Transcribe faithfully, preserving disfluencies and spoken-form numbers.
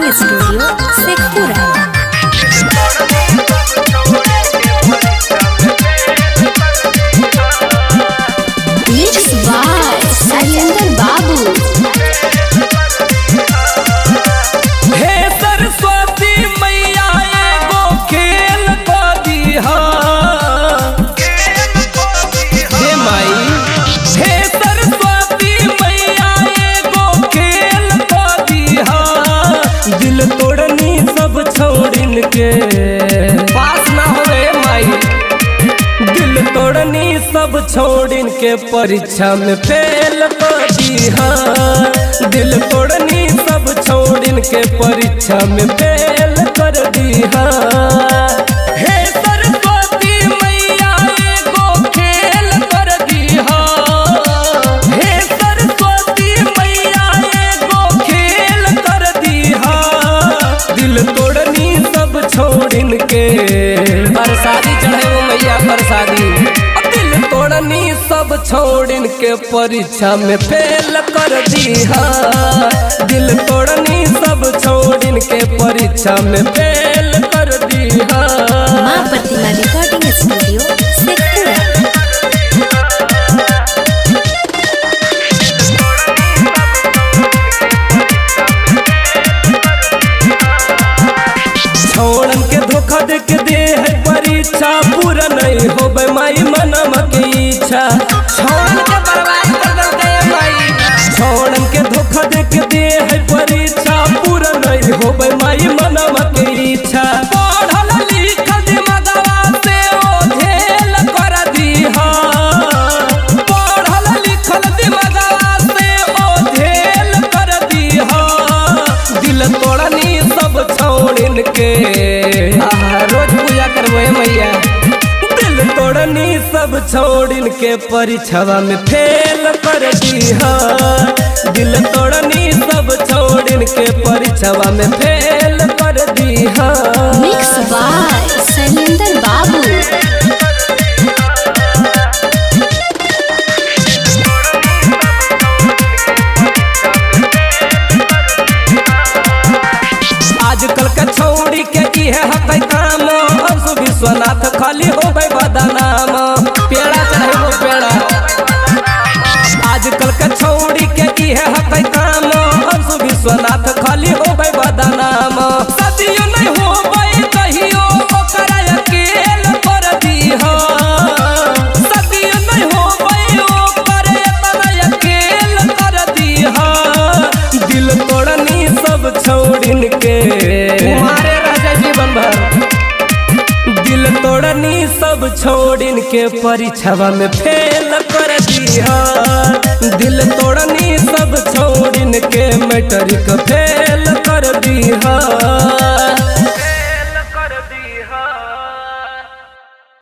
Recording studio Sheikhpura. Mix by Shailendra Babu. हे सरस्वती मैया एगो खेल को दीहा। हे माई हे सरस्वती मैया एगो खेल को दीहा। दिल तोड़नी सब छोड़िन के पास ना होए माई। दिल तोड़नी सब छोड़िन के परीक्षा में फेल कर दीहा। दिल तोड़नी सब छोड़िन के परीक्षा में फेल कर दीहा। हे सरस्वती मैया एगो खेल कर दीहा। हे सरस्वती मैया एगो खेल कर दीहा। दिल तोड़नी सब छोड़िन के प्रसादी चढ़े मैया प्रसादी। दिल तोड़नी सब छोड़िन के परीक्षा में फेल कर दीहा। दिल तोड़नी सब छोड़िन के परीक्षा में फेल कर दीहा। माँ प्रतिमा रिकॉर्डिंग स्टूडियो शेखपुरा। छोड़न के धोखा दे के दे है परीक्षा पूरा नहीं हो बे माई मनम के इच्छा। छोड़न के बर्बाद कर दे माई। छोड़न के धोखा दे के दे है परीक्षा पूरा नहीं हो बे माई मनम के इच्छा। पढ़ल लिखल दिमागवा से ओझेल कर दीहा। पढ़ल लिखल दिमागवा से ओझेल कर दीहा। दिल तोड़नी सब छोड़िन के रोज पूजा करबे मैया। दिल तोड़नी सब छोड़िन के परीक्षावा में फेल कर दीहा। दिल तोड़नी सब छोड़िन के परीक्षावा में फेल कर दीहा। मिक्स बाय शैलेंद्र बाबू। आजकल के छौड़ी के की है हकै काम। अंशु विश्वनाथ खाली हो गए बदनाम। पेड़ा चढ़ेबो पेड़ा। आजकल के छौड़ी के की है हकै काम। अंशु विश्वनाथ खाली हो गए बदनाम। सदियों नहीं हो गए कहियो ओकरा अकेल कर दीहा। सदियों नहीं हो गए ओकरा इतना अकेल कर दीहा। दिल तोड़नी सब छोड़िन के तुम्हारे राजा जीवन भर। दिल तोड़नी सब छोड़िन के परीक्षावा में फेल कर दीहा। दिल तोड़नी सब छोड़िन के मैट्रिक फेल